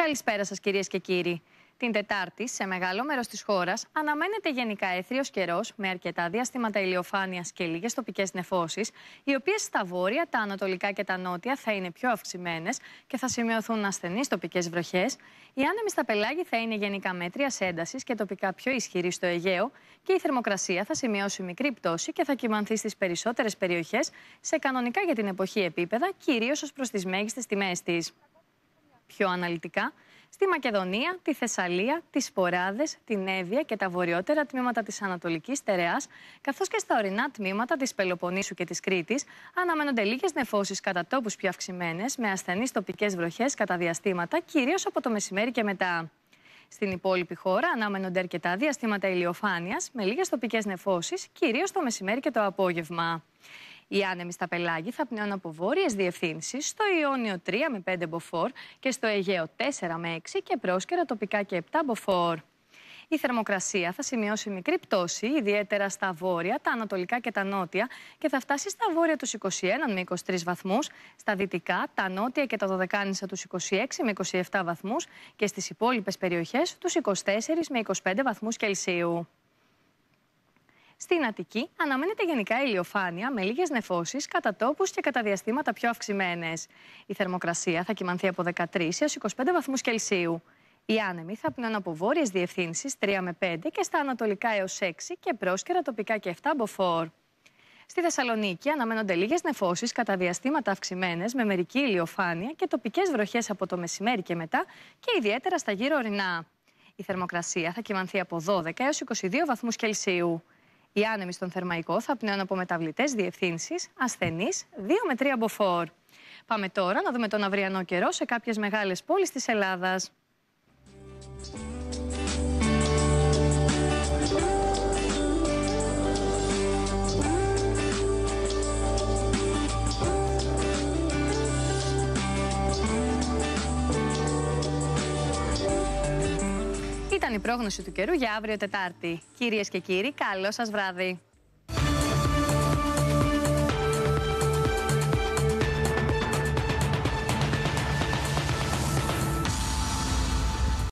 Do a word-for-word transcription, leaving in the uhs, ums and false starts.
Καλησπέρα σας, κυρίες και κύριοι. Την Τετάρτη, σε μεγάλο μέρος της χώρας, αναμένεται γενικά έθριος καιρός με αρκετά διαστήματα ηλιοφάνειας και λίγες τοπικές νεφώσεις, οι οποίες στα βόρεια, τα ανατολικά και τα νότια θα είναι πιο αυξημένες και θα σημειωθούν ασθενείς τοπικές βροχές. Η άνεμη στα πελάγη θα είναι γενικά μέτριας έντασης και τοπικά πιο ισχυρή στο Αιγαίο και η θερμοκρασία θα σημειώσει μικρή πτώση και θα κυμανθεί στις περισσότερες περιοχές σε κανονικά για την εποχή επίπεδα, κυρίως ως προς τις μέγιστες τιμές της. Πιο αναλυτικά, στη Μακεδονία, τη Θεσσαλία, τις Σποράδες, την Εύβοια και τα βορειότερα τμήματα της Ανατολικής Στερεάς, καθώς και στα ορεινά τμήματα της Πελοποννήσου και της Κρήτης, αναμένονται λίγες νεφώσεις κατά τόπους πιο αυξημένες, με ασθενείς τοπικές βροχές κατά διαστήματα, κυρίως από το μεσημέρι και μετά. Στην υπόλοιπη χώρα αναμένονται αρκετά διαστήματα ηλιοφάνειας, με λίγες τοπικές νεφώσεις, κυρίως το μεσημέρι και το απόγευμα. Οι άνεμοι στα πελάγη θα πνέουν από βόρειες διευθύνσεις, στο Ιόνιο τρία με πέντε μποφόρ και στο Αιγαίο τέσσερα με έξι και πρόσκαιρα τοπικά και επτά μποφόρ. Η θερμοκρασία θα σημειώσει μικρή πτώση, ιδιαίτερα στα βόρεια, τα ανατολικά και τα νότια, και θα φτάσει στα βόρεια τους είκοσι ένα με είκοσι τρεις βαθμούς, στα δυτικά, τα νότια και τα δωδεκάνησα τους είκοσι έξι με είκοσι επτά βαθμούς και στις υπόλοιπες περιοχές τους είκοσι τέσσερα με είκοσι πέντε βαθμούς Κελσίου. Στην Αττική αναμένεται γενικά ηλιοφάνεια με λίγες νεφώσεις κατά τόπους και κατά διαστήματα πιο αυξημένες. Η θερμοκρασία θα κυμανθεί από δεκατρείς έως είκοσι πέντε βαθμούς Κελσίου. Οι άνεμοι θα πνέουν από βόρειες διευθύνσεις τρία με πέντε και στα ανατολικά έως έξι και πρόσκαιρα τοπικά και επτά μποφόρ. Στη Θεσσαλονίκη αναμένονται λίγες νεφώσεις κατά διαστήματα αυξημένες με μερική ηλιοφάνεια και τοπικές βροχές από το μεσημέρι και μετά και ιδιαίτερα στα γύρω ορεινά. Η θερμοκρασία θα κυμανθεί από δώδεκα έως είκοσι δύο βαθμούς Κελσίου. Οι άνεμοι στον Θερμαϊκό θα πνέουν από μεταβλητές διευθύνσεις, ασθενείς δύο με τρία μποφόρ. Πάμε τώρα να δούμε τον αυριανό καιρό σε κάποιες μεγάλες πόλεις της Ελλάδας. Ήταν η πρόγνωση του καιρού για αύριο Τετάρτη. Κυρίες και κύριοι, καλό σας βράδυ.